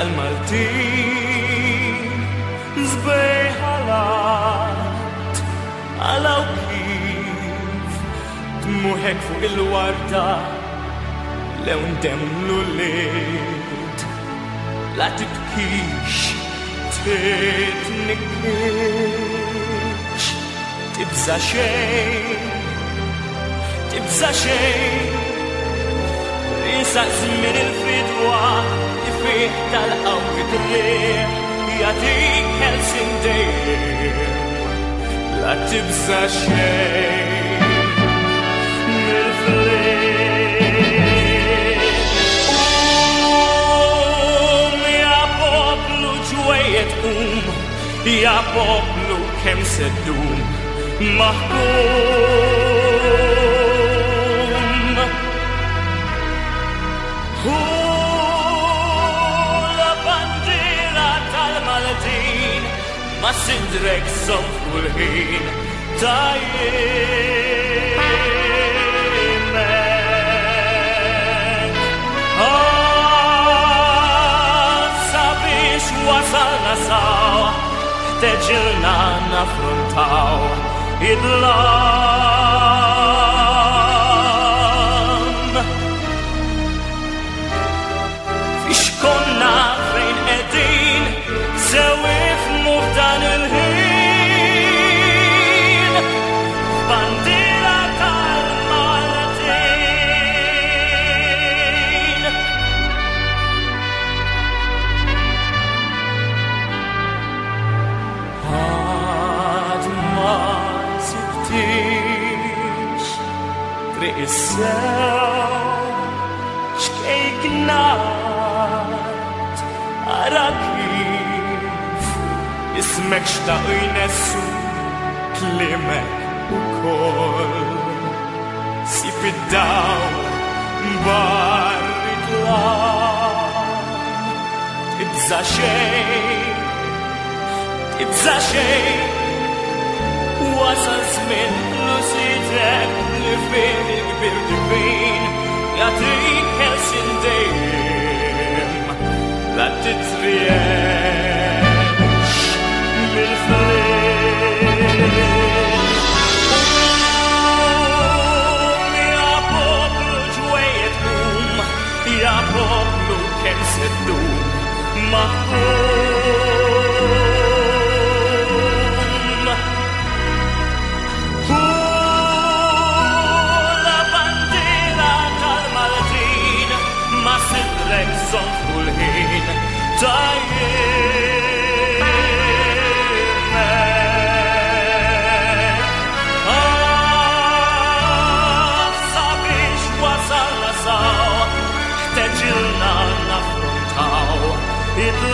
tal-Maltin zbejħalat għalaw kif tmuħek fuq il-warda lew ndemlu l-lejt la tibkix titnikix tibza xejn Risa żmien il-fidwa ifih tal-qawwi triq jagħtik ħelsin dejjem la tibża xejn mill-fliq. Ja poplu ġwejjed ja poplu kemm seddum maħkum. La bandiera tal-Maltin ma sidrek sonfu l-ħin tajjemek. Sabiex wasalna sawa teġilna naffrontaw id-lam. Fix konna fejn qegħdin sewifmu f'dan il-ħin bandiera tal-Maltin. Għad ma sibtix triq is-sew xkejkna ara kif ismek xtaq jnessu klimek ukoll sib id-dawl barri tlam tibża xejn wasal żmien nusidek li fih il-kbir ġibin jagħtik ħelsin dejjem la titriex mill-fliq. Ja poplu ġwejjed ja poplu kemm seddum maħkum. La bandiera tal-Maltin ma sidrek sonfu l-ħin tajjemek. Sabiex wasalna sawa ħteġilna naffrontaw id